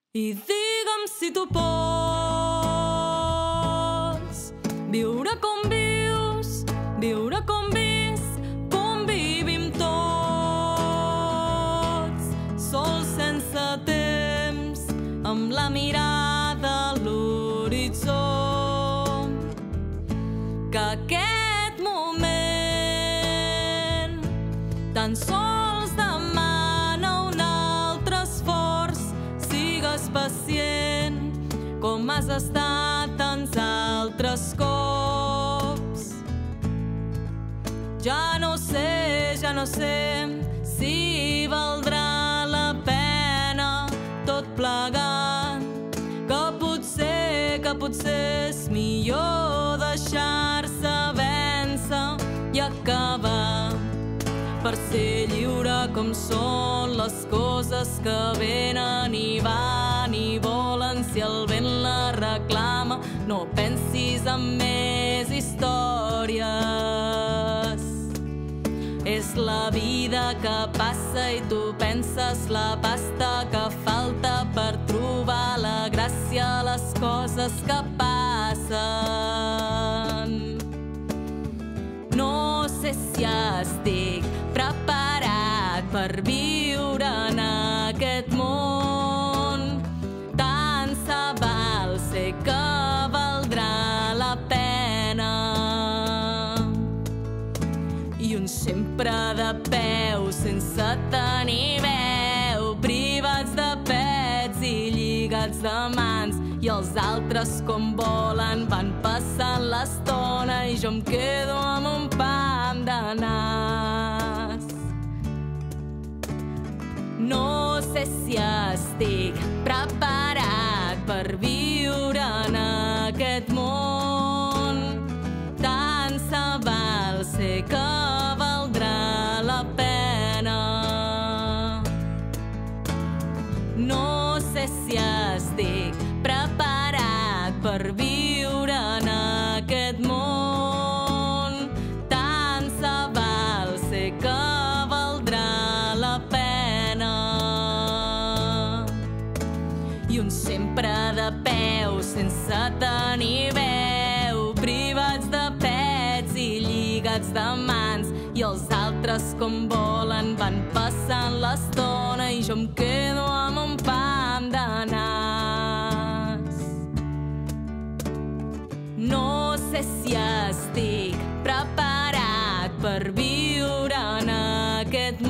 I digue'm si tu pots viure com vius, viure com visc, convivim tots, sols sense temps, amb la mirada a l'horitzó. Que aquest moment tan sols demana un altre esforç. Sigues pacient, com has estat tants altres cops. Ja no sé si valdrà la pena tot plegat, que potser és millor deixar-se vèncer i acabar per ser lliure com són les coses que venen i van i volen. Si el vent la reclama, no pensis en més històries. És la vida que passa i tu penses la pasta que falta per trobar la gràcia a les coses que passen. No sé si estic preparat per viure en aquest món. Tant se val, sé que valdrà la pena. I un sempre de peu, sense tenir veu, privats de pets i lligats de mans. I els altres com volen van passant l'estona i jo em quedo amb un pam de nas. No sé si estic preparat per viure en aquest món. Tant se val, sé que valdrà la pena. No sé si estic preparat per viure en aquest món. Tant se val, sé que valdrà la pena. I un sempre de peu, sense tenir veu, privats de pets i lligats de mans. I els altres com volen van passant l'estona i jo em quedo amb un pam de nas. No sé si estic preparat per viure en aquest món.